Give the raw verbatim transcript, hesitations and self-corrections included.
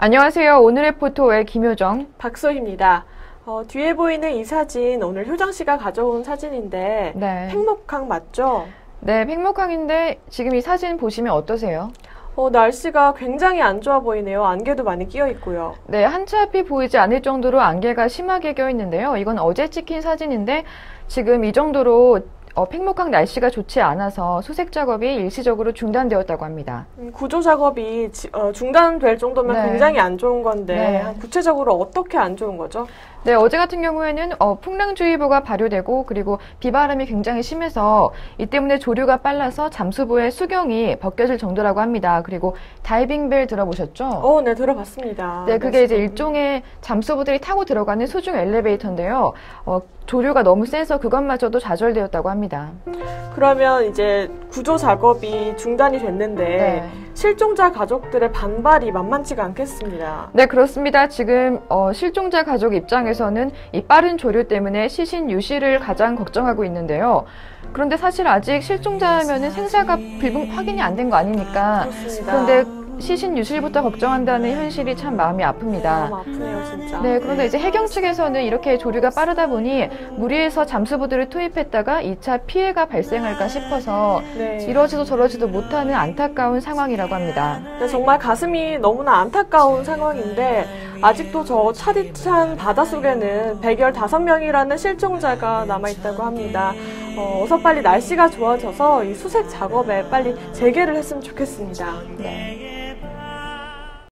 안녕하세요. 오늘의 포토의 김효정, 박소희입니다. 어, 뒤에 보이는 이 사진 오늘 효정 씨가 가져온 사진인데 네. 팽목항 맞죠? 네, 팽목항인데 지금 이 사진 보시면 어떠세요? 어, 날씨가 굉장히 안 좋아 보이네요. 안개도 많이 끼어 있고요. 네, 한 치 앞이 보이지 않을 정도로 안개가 심하게 껴 있는데요. 이건 어제 찍힌 사진인데 지금 이 정도로 어, 팽목항 날씨가 좋지 않아서 수색 작업이 일시적으로 중단되었다고 합니다. 음, 구조 작업이 지, 어, 중단될 정도면 네. 굉장히 안 좋은 건데 네. 구체적으로 어떻게 안 좋은 거죠? 네, 어제 같은 경우에는 어, 풍랑주의보가 발효되고 그리고 비바람이 굉장히 심해서 이 때문에 조류가 빨라서 잠수부의 수경이 벗겨질 정도라고 합니다. 그리고 다이빙벨 들어보셨죠? 어, 네, 들어봤습니다. 네, 그게 이제 일종의 잠수부들이 타고 들어가는 수중 엘리베이터인데요. 어, 조류가 너무 세서 그것마저도 좌절되었다고 합니다. 그러면 이제 구조 작업이 중단이 됐는데 네. 실종자 가족들의 반발이 만만치가 않겠습니다. 네, 그렇습니다. 지금 어, 실종자 가족 입장에서는 이 빠른 조류 때문에 시신 유실을 가장 걱정하고 있는데요. 그런데 사실 아직 실종자면은 생사가 불분 확인이 안 된 거 아니니까. 그렇습니다. 그런데 시신 유실부터 걱정한다는 현실이 참 마음이 아픕니다. 너무 아프네요, 진짜. 네, 그런데 이제 해경 측에서는 이렇게 조류가 빠르다 보니 무리해서 잠수부들을 투입했다가 이 차 피해가 발생할까 싶어서 네. 이러지도 저러지도 못하는 안타까운 상황이라고 합니다. 네, 정말 가슴이 너무나 안타까운 상황인데 아직도 저 차디찬 바닷속에는 백십오 명이라는 실종자가 남아있다고 합니다. 어, 어서 빨리 날씨가 좋아져서 이 수색 작업에 빨리 재개를 했으면 좋겠습니다. 네.